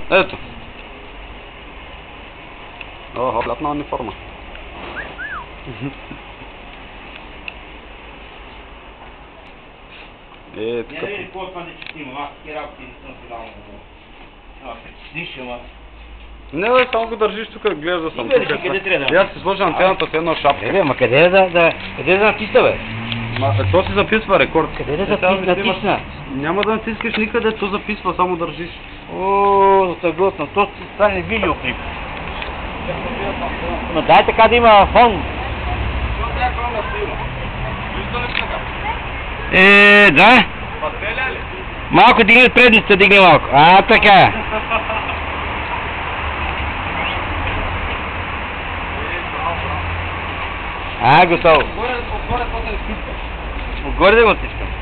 Ето. Охо, лятна униформа. Така. Не види какво това не четим, аз таки работи не съм си дал много. Аз притесниш, ама... Не, бе, само го държиш тук, гледаш да съм тук. Къде трябва да... Аз си сложа антената с една шапка. Бе, ма къде да натисна, бе? То си записва рекорд. Къде да натисна? Няма да натискаш никъде, то записва, само държиш. О, съгласно, то ще стане видеоклип. Но дай така да има фон. Да. Малко дигни предницата, дигни малко. Така. Готово. Отгоре да го стискам.